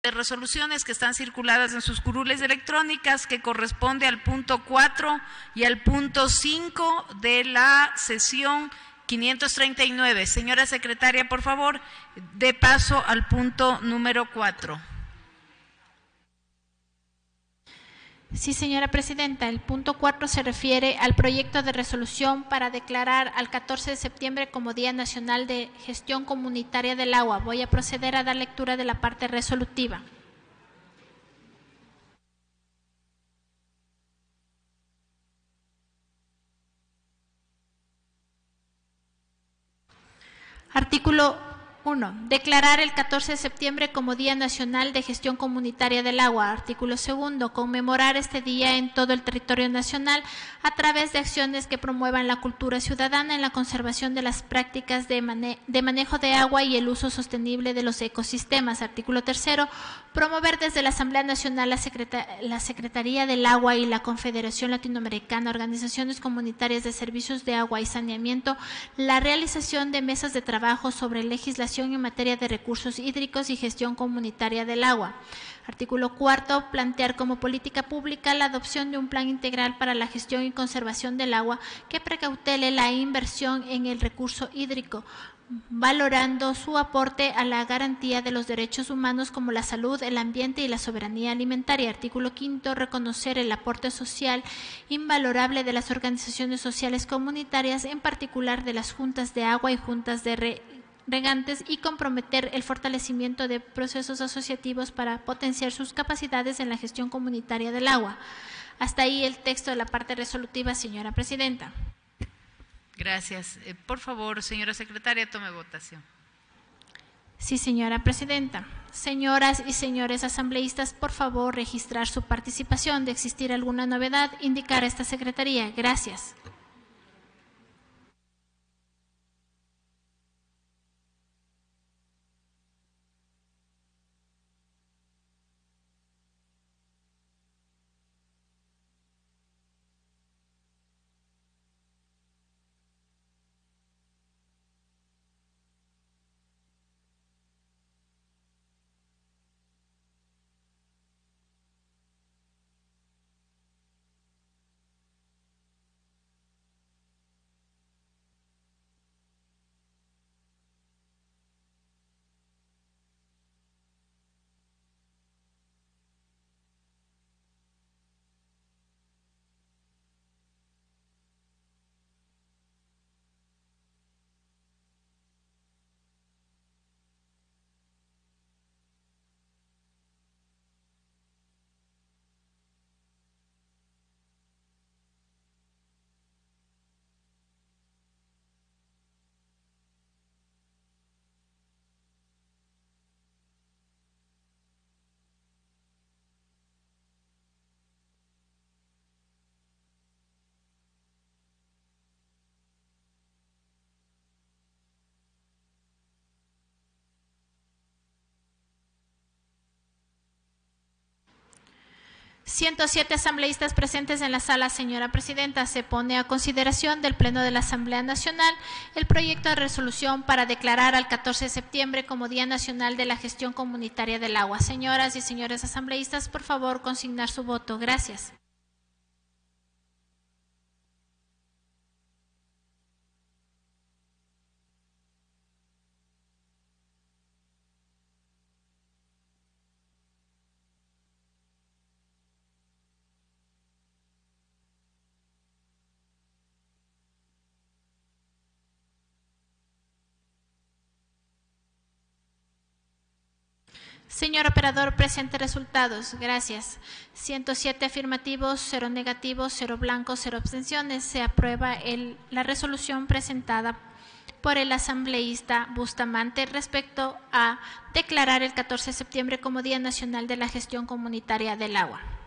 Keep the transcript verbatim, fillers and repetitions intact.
de resoluciones que están circuladas en sus curules electrónicas, que corresponde al punto cuatro y al punto cinco de la sesión quinientos treinta y nueve. Señora secretaria, por favor, dé paso al punto número cuatro. Sí, señora presidenta. El punto cuatro se refiere al proyecto de resolución para declarar al catorce de septiembre como Día Nacional de Gestión Comunitaria del Agua. Voy a proceder a dar lectura de la parte resolutiva. Artículo uno. Declarar el catorce de septiembre como Día Nacional de Gestión Comunitaria del Agua. Artículo segundo. Conmemorar este día en todo el territorio nacional a través de acciones que promuevan la cultura ciudadana en la conservación de las prácticas de, mane de manejo de agua y el uso sostenible de los ecosistemas. Artículo tercero. Promover desde la Asamblea Nacional, la, Secreta la Secretaría del Agua y la Confederación Latinoamericana, Organizaciones Comunitarias de Servicios de Agua y Saneamiento, la realización de mesas de trabajo sobre legislación en materia de recursos hídricos y gestión comunitaria del agua. Artículo cuarto. Plantear como política pública la adopción de un plan integral para la gestión y conservación del agua que precautele la inversión en el recurso hídrico, valorando su aporte a la garantía de los derechos humanos como la salud, el ambiente y la soberanía alimentaria. Artículo quinto. Reconocer el aporte social invalorable de las organizaciones sociales comunitarias, en particular de las juntas de agua y juntas de re regantes, y comprometer el fortalecimiento de procesos asociativos para potenciar sus capacidades en la gestión comunitaria del agua. Hasta ahí el texto de la parte resolutiva, señora presidenta. Gracias. Eh, por favor, señora secretaria, tome votación. Sí, señora presidenta. Señoras y señores asambleístas, por favor, registrar su participación. De existir alguna novedad, indicar a esta secretaría. Gracias. ciento siete asambleístas presentes en la sala, señora presidenta. Se pone a consideración del Pleno de la Asamblea Nacional el proyecto de resolución para declarar al catorce de septiembre como Día Nacional de la Gestión Comunitaria del Agua. Señoras y señores asambleístas, por favor, consignar su voto. Gracias. Señor operador, presente resultados. Gracias. ciento siete afirmativos, cero negativos, cero blancos, cero abstenciones. Se aprueba el, la resolución presentada por el asambleísta Bustamante respecto a declarar el catorce de septiembre como Día Nacional de la Gestión Comunitaria del Agua.